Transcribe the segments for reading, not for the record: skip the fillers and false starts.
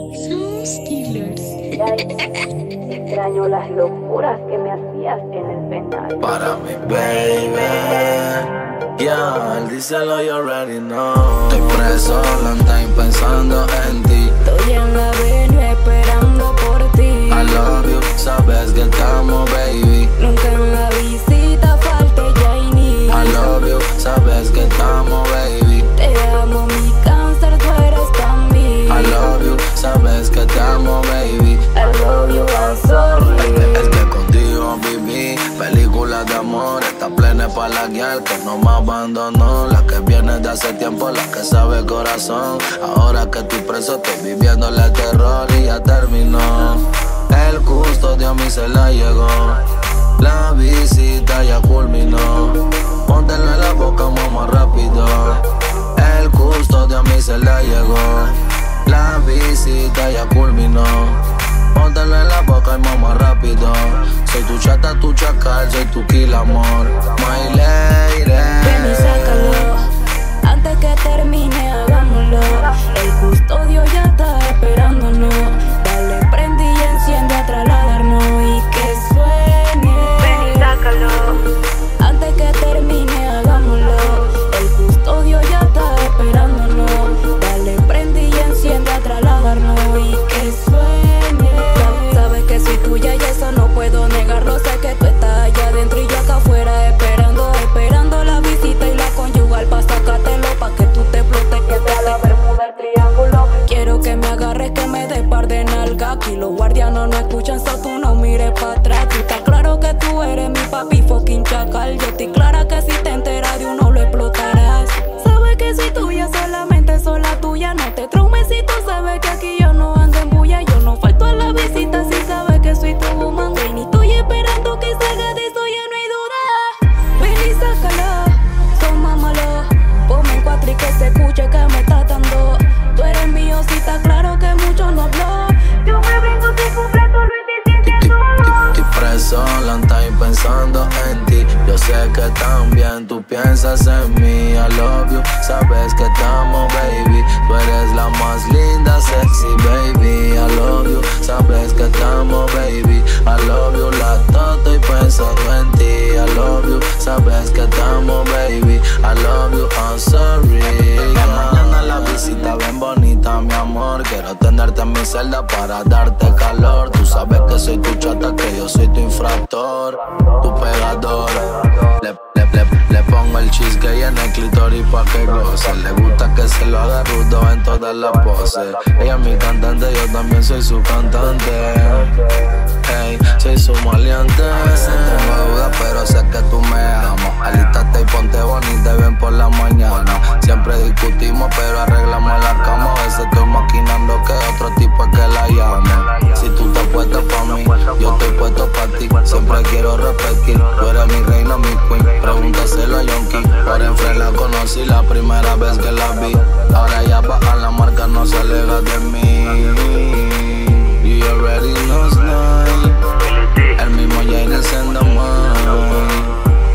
Somos killers. Extraño las locuras que me hacías en el penal. Para mi baby, yeah, díselo, you already know. Estoy preso, long time pensando en ti. Estoy en la avenue esperando por ti. I love you, sabes que estamos, baby. Nunca en la visita falte Jaini. I love you, sabes que estamos, baby. Te amo, mi cáncer, tú eres para mí. I love you, sabes que estamos, baby. I love you, I'm sorry. Es que contigo viví películas de amor. Esta plena es pa' la guiar que no me abandonó. La que viene de hace tiempo, la que sabe el corazón. Ahora que estoy preso, estoy viviéndole el terror y ya terminó. El custodio a mí se la llegó. La visita ya culminó. Póntelo en la boca, más rápido. El custodio a mí se la llegó. La visita ya culminó. Póntelo en la boca y más rápido. Soy tu chata, tu chacal, soy tu kill amor. My lady. Ven y sácalo, antes que termine hagámoslo. El custodio ya está esperándonos. Dale, prende y enciende a trasladarnos y que suene. Ven y sácalo, antes que termine hagámoslo. El custodio ya está esperándonos. Dale, prende y enciende a trasladarnos y que suene. Sabes que soy tuya y eso no puedo negarlo. Sé que tú estás allá adentro y yo acá afuera esperando la visita y la conyugal pa' sacártelo, pa' que tú te explotes, que te la bermuda el triángulo. Quiero que me agarres, que me des par de nalga. Aquí los guardianos no escuchan, so tú no mires pa' atrás. Tú estás claro que tú eres mi papi fucking chacal. Yo estoy clara que si te enteras de uno lo explotarás. Sabes que soy tuya, solamente sola tuya. No te traumes si tú sabes que aquí yo no ando en bulla. Yo no falto a la visita si sabes que soy tu woman. Y ni estoy esperando que salga de eso, ya no hay duda. Ven y sácala, tómamalo. Ponme en cuatro y que se escuche que me está dando. Tú eres mío, si está claro que mucho no habló. Yo me vengo de completo, lo estoy sintiendo. Estoy preso, long time pensando en ti. Yo sé que también tú piensas en mí. I love you, sabes que estamos, baby. Tú eres la más linda, sexy, baby. I love you, sabes que estamos, baby. I love you, la estoy pensando en ti. I love you, sabes que estamos, baby. I love you, I'm sorry. Mañana la visita bien bonita, mi amor. Quiero tenerte en mi celda para darte calor. Tú sabes que soy tu chata, que yo soy tu infractor, tu pegador. Le pongo el cheesecake en el clítoris pa' que goce. Le gusta que se lo haga rudo en todas las poses. Ella es mi cantante, yo también soy su cantante. Hey, soy su maleante. A veces tengo dudas, pero sé que tú me amas. Alístate y ponte bonita y ven por la mañana. Siempre discutimos, pero arreglamos la cama. A veces estoy maquinando que otro tipo es que la llame. Si tú estás puesta pa' mí, yo estoy puesto pa' ti. Siempre quiero repetir, tú eres mi reina, mi queen. Pregúntaselo a Yonki. Por enfrente la conocí la primera vez que la vi. Ahora ya baja la marca, no se aleja de mí. You already know, el mismo Jane siendo mine.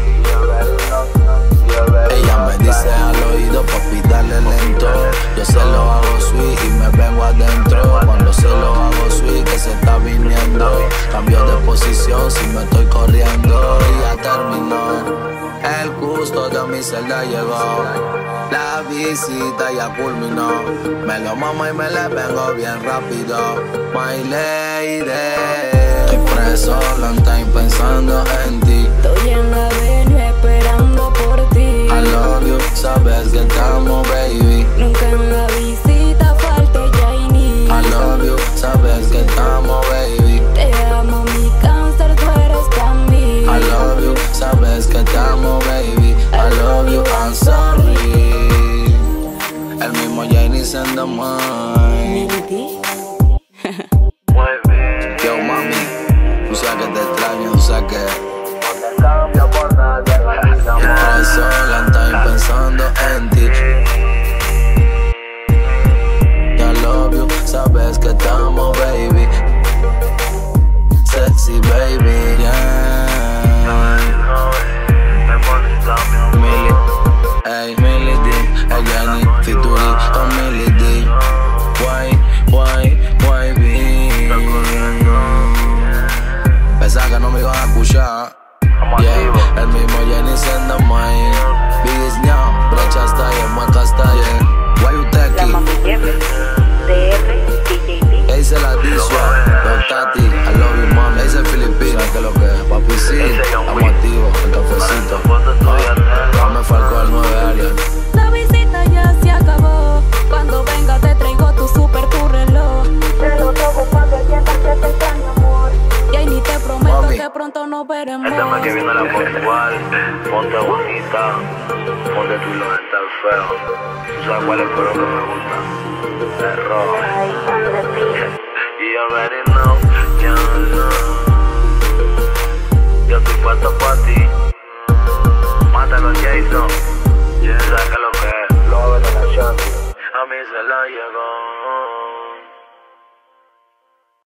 Ella me dice al oído, papi, dale lento. Yo se lo hago sweet y me vengo adentro. Cuando se lo hago sweet, que se está viniendo. Cambio de posición si me estoy corriendo. Y ya terminó. El custodio de mi celda llegó. La visita ya culminó. Me lo mamo y me le vengo bien rápido. My lady. Estoy preso, long time pensando en ti. Estoy en la avenue esperando por ti. I love you, sabes que estamos, baby. Nunca en la visita falte Jaini. I love you, sabes que estamos, baby. Te amo, mi cáncer, tú eres para mí. I love you, sabes que estamos, baby. I love you, I'm sorry. El mismo Jane siendo mine. Yo, mami, tú sabes que te extraño, tú sabes que no te cambio por nadie, no hay vida más. Long time pensando en ti. nos veremos. Este mes que viene la puntual, ponte bonita, ponte tu lente feo. ¿Tú sabes cuál es el color que me gusta? El rojo. Y you already know, you know. Yo estoy puesto pa' ti. Mátalo, Jason. ¿Sabes qué es lo que es? Lo de la Shanti. A mí se la llegó.